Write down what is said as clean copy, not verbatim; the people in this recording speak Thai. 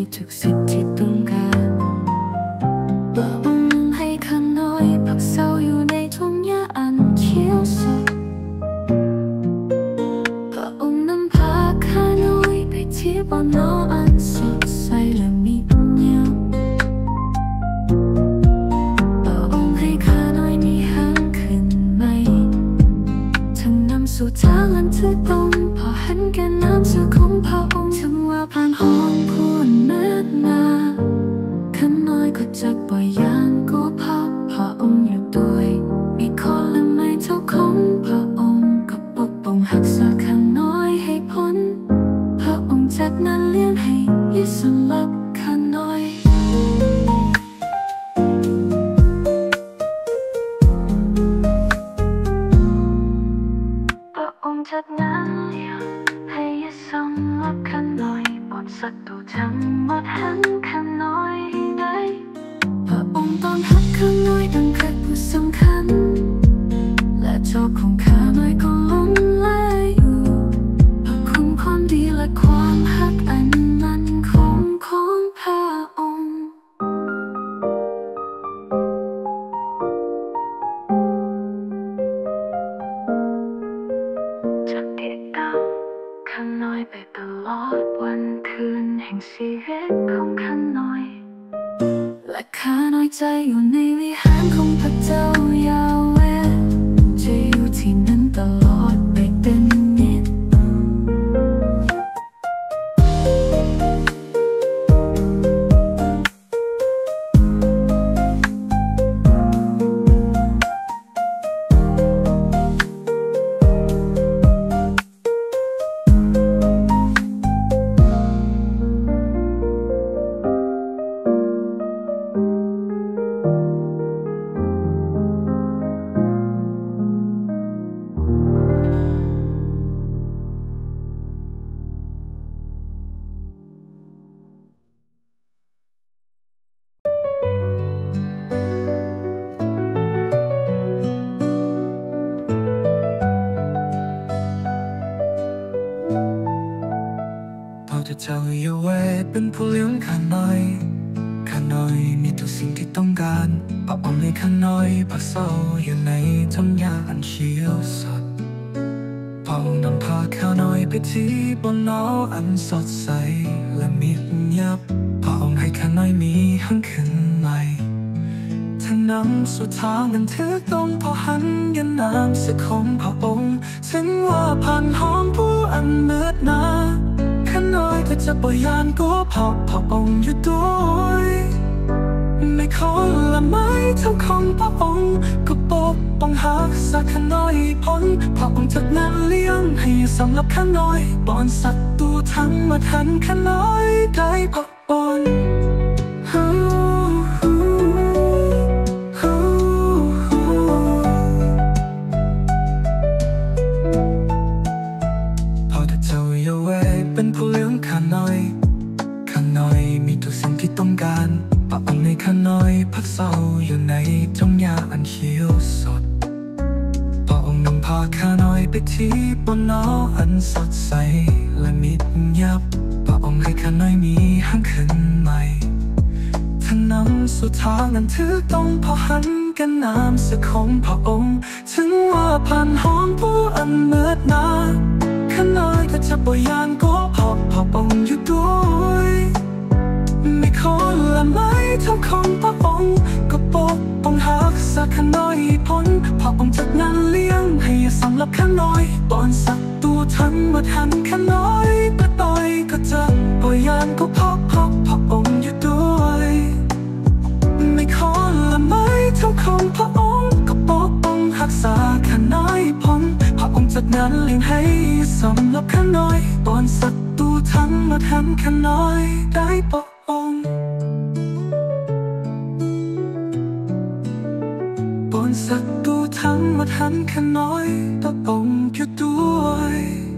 ทุกสิทธิ์ที่ต้องการพระองค์ให้ข้าน้อยพักเศร้าอยู่ในทุ่งหญ้าอันเขียวสดพระองค์นำพาข้าน้อยไปที่บ่อน้ำอันสดใสและมีปัญญาพระองค์ให้ข้าน้อยมีหางขึ้นใหม่ทั้งนำสู่ทางอันถูกต้องพอหันแก่น้ำสู่ของพระองค์ถึงว่าผ่านห้องพูนเมื่อนาข้าน้อยก็จะปล่อยยานก็เพราะพระองค์อยู่ด้วยมีคนและไม่เท่าของพระองค์ก็ปกป้องรักษาข้าน้อยให้พ้นพระองค์จากนั้นเลี้ยงให้ยิ่งสำหรับข้าน้อยพระองค์จากนั้นเลี้ยงให้ยิ่งสำหรับข้าน้อยปลดศัตรูทั้งหมดหันข้าน้อยได้พระองค์ต้อนรับข้าน้อยดังเพชรผู้สำคัญและโชคของข้าน้อยก็ล้นไหลอยู่พระคุณความดีและความรักอันมั่นคงของพระองค์จะติดตามข้าน้อยไปตลอดวันคืนแห่งชีวิตของข้าน้อยและข้าน้อยใจอยู่ในวิหารของพระเจ้ายาเวห์จะอยู่ที่นั้นตลอดไปเป็นนิจพระเจ้าเยเวห์เป็นผู้เลี้ยงข้าน้อยข้าน้อยมีทุกสิ่งที่ต้องการพระองค์ให้ข้าน้อยพักเศร้าอยู่ในทุ่งหญ้าอันเขียวสดพระองค์นำพาข้าน้อยไปที่บนน้ำอันสดใสและมีเงียบพระองค์ให้ข้าน้อยมีหางขึ้นใหม่ทั้งนำสู่ทางอันถูกต้องพอหันยันน้ำสึกของพระองค์ถึงว่าผ่านห้องผู้อันมืดหนาข้าน้อยก็จะปล่อยยานก็เพราะพระองค์อยู่ด้วยไม่ขอละไม่เท่าของพระองค์ก็ปกป้องรักษาข้าน้อยพ้นพระองค์จากนั้นเลี้ยงให้สำหรับข้าน้อยบอนศัตรูทั้งหมดหันข้าน้อยได้พักผ่อนเป็นผู้เลี้ยงข้าน้อยข้าน้อยมีทุกสิ่งที่ต้องการพระองค์ให้ข้าน้อยพักเศร้าอยู่ในทุ่งหญ้าอันเขียวสดพระองค์นำพาข้าน้อยไปที่บนน้ำอันสดใสและมิดยับพระองค์ให้ข้าน้อยมีหางขึ้นใหม่ทั้งนำสู่ทางอันถูกต้องพอหันกันน้ำสึกของพระองค์ถึงว่าผ่านห้องผู้อันมืดหนาข้าน้อยก็จะปล่อยยานก็เพราะพระองค์อยู่ด้วยไม่ขอละไม่เท่าของพระองค์ก็ปกป้องรักษาข้าน้อยพ้นพระองค์จากนั้นเลี้ยงให้สำหรับข้าน้อยบอนศัตรูทั้งหมดหันข้าน้อยไปต่อยก็จะปล่อยยานก็เพราะพระองค์อยู่ด้วยไม่ขอละไม่เท่าของพระองค์ก็ปกป้องรักษาข้าน้อยพ้นพระองค์จากนั้นเลี้ยงให้สำหรับข้าน้อยบอนศัตรูทั้งหมดหันข้าน้อยได้ปกป้องบอนศัตรูทั้งหมดหันข้าน้อยปกป้องอยู่ด้วย